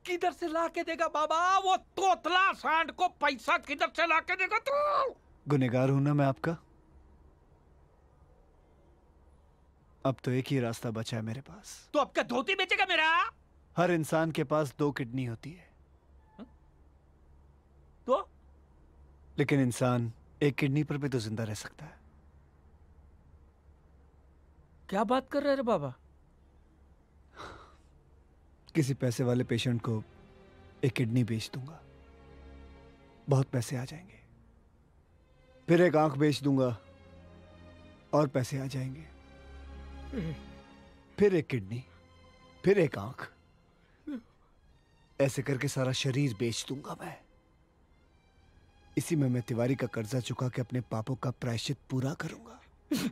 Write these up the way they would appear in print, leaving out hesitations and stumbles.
किधर से ला के देगा बाबा? वो तोतला सांड को पैसा किधर से ला के देगा तू? गुनहगार हूं ना मैं आपका। अब तो एक ही रास्ता बचा है मेरे पास। तो अब क्या धोती बेचेगा मेरा? हर इंसान के पास 2 किडनी होती है। तो लेकिन इंसान एक किडनी पर भी तो जिंदा रह सकता है। क्या बात कर रहे रे बाबा? किसी पैसे वाले पेशेंट को एक किडनी बेच दूंगा, बहुत पैसे आ जाएंगे। फिर एक आंख बेच दूंगा और पैसे आ जाएंगे। फिर एक किडनी, फिर एक आंख, ऐसे करके सारा शरीर बेच दूंगा मैं। इसी में मैं तिवारी का कर्जा चुका के अपने पापों का प्रायश्चित पूरा करूंगा।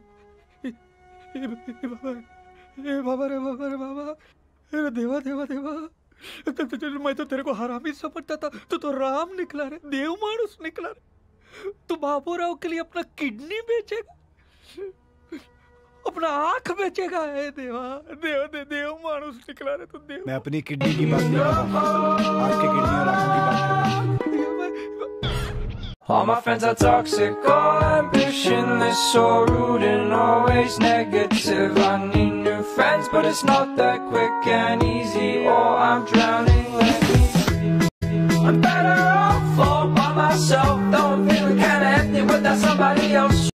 अरे देवा देवा देवा, मैं तो तेरे को हरामी समझता था, तो राम निकला रे, देव मानुस निकला रे। तू बाबूराव के लिए अपना किडनी बेचेगा, अपना आंख बेचेगा? है देवा, देव मानुस निकला रे तू। देव, मैं अपनी किडनी की बात नहीं कर रहा, आपकी किडनी और आंखों की बात कर रहा हूं। All my friends are toxic, all ambitionless, so rude and always negative. I need new friends, but it's not that quick and easy, or I'm drowning, let me free. I'm better off all by myself, though I'm feeling kinda empty without somebody